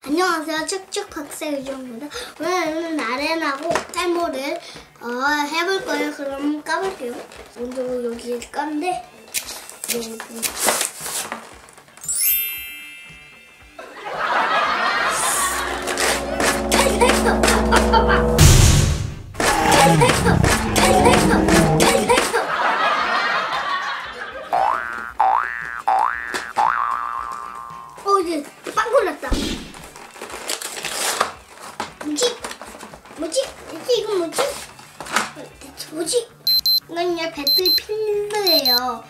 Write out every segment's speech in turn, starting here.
안녕하세요. 축축 박세유정입니다. 오늘은 아레나하고 탈모를 해볼 거예요. 그럼 까볼게요. 먼저 여기에 깐데 이제 빵꾸 났다. 뭐지? 이건 뭐지? 대체 뭐지? 이건요, 배터리 필드예요.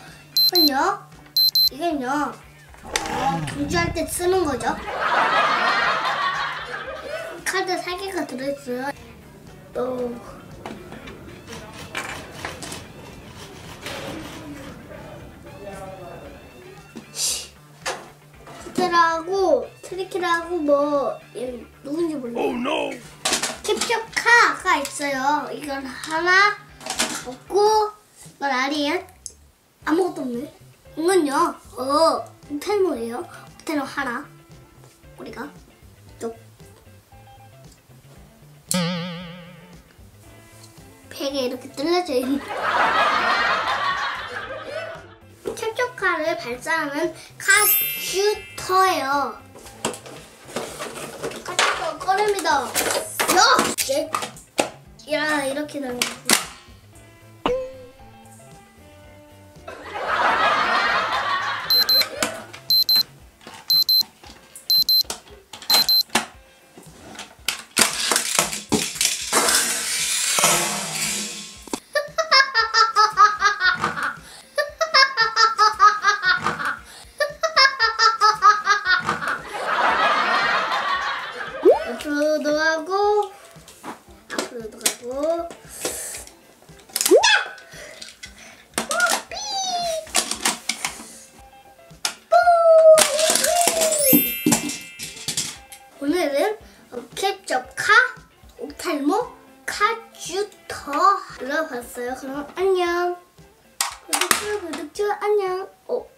이건요, 경주할 때 쓰는 거죠. 카드 4개가 들어있어요. 트리키라고 뭐 누군지 몰라요. Oh, no. 캡처카가 있어요. 이건 하나 없고, 이건 아니에요. 아무것도 없네. 이건요, 탈모예요. 탈모 하나. 우리가 또 팩에 이렇게 뚫려져 있는. 캡처카를 발사하는 컴퓨터예요. 컴퓨터 꺼냅니다. 야, 이렇게 나오는 거. 앞으로도 하고 앞으로도 가고. 오늘은 캡처카 옥탈모 컴퓨터 들어봤어요. 그럼 안녕. 구독자 안녕.